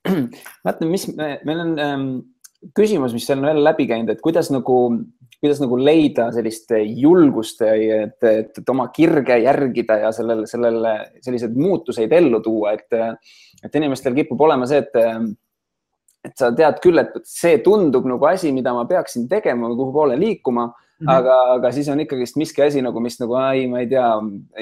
Vaata, meil on küsimus, mis seal on veel läbi käinud, et kuidas nagu leida sellist julgust, et oma kirge järgida ja sellised muutuseid ellu tuua, et inimestel kipub olema see, et sa tead küll, et see tundub nagu asi, mida ma peaksin tegema, kuhu poole liikuma, aga siis on ikkagi miski asi, mis ma ei tea,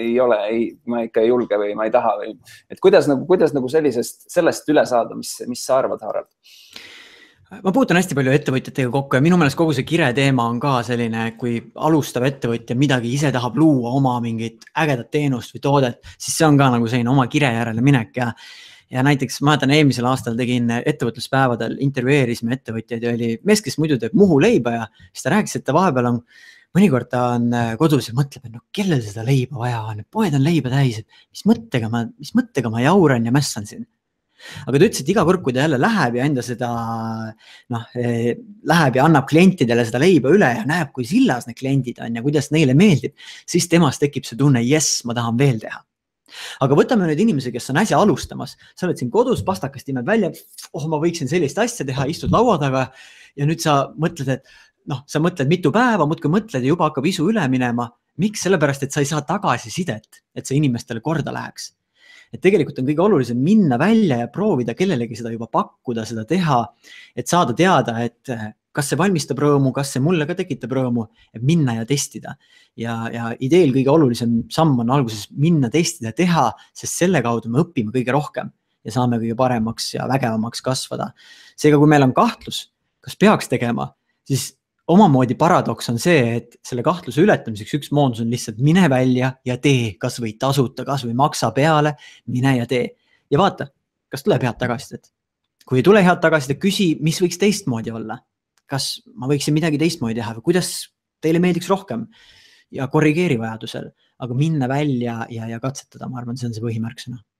ma ikka ei julge või ma ei taha. Et kuidas sellest üle saada, mis sa arvad, Harald? Ma puutun hästi palju ettevõtjatega kokku ja minu meelest kogu see kire teema on ka selline, kui alustav ettevõtja midagi ise tahab luua oma mingit ägedat teenust või toodet, siis see on ka nagu selline oma kire järele minek ja näiteks ma mäletan eelmisel aastal tegin ettevõtluspäevadel, intervjueerisime ettevõtjaid ja oli mees, kes muidu teeb Muhu leiba ja siis ta rääkis, et ta vahepeal mõnikord ta on kodus ja mõtleb, et kellel seda leiba vaja on, poed on leiba täis, et mis mõttega ma jauran ja mässan siin. Aga ta ütles, et iga kord, kui ta jälle läheb ja enda seda, läheb ja annab klientidele seda leiba üle ja näeb, kui sillas need kliendid on ja kuidas neile meeldib, siis temast tekib see tunne, jess, ma tahan veel teha. Aga võtame nüüd inimesi, kes on äsja alustamas. Sa oled siin kodus, pastakast imeb välja, ma võiksin sellist asja teha, istud laua taga ja nüüd sa mõtled, et sa mõtled mitu päeva, muudkui mõtled ja juba hakkab isu üle minema. Miks? Sellepärast, et sa ei saa tagasisidet, et see inimestele korda läheks. Et tegelikult on kõige olulisem minna välja ja proovida kellelegi seda juba pakkuda, seda teha, et saada teada, et kas see valmistab rõõmu, kas see mulle ka tekitab rõõmu, et minna ja testida. Ja ideel kõige olulisem samm on alguses minna, testida, teha, sest selle kaudu me õpime kõige rohkem ja saame kõige paremaks ja vägevamaks kasvada. Seega, kui meil on kahtlus, kas peaks tegema, siis omamoodi paradoks on see, et selle kahtluse ületamiseks üks moodus on lihtsalt mine välja ja tee, kas või tasuta, kas või maksa peale, mine ja tee. Ja vaata, kas tuleb head tagasisidet. Kui ei tule head tagasisidet, küsi, mis võiks teistmoodi olla. Kas ma võiksin midagi teistmoodi teha või kuidas teile meeldiks rohkem ja korrigeeri vajadusel, aga minna välja ja katsetada, ma arvan, see on see põhimärksõna.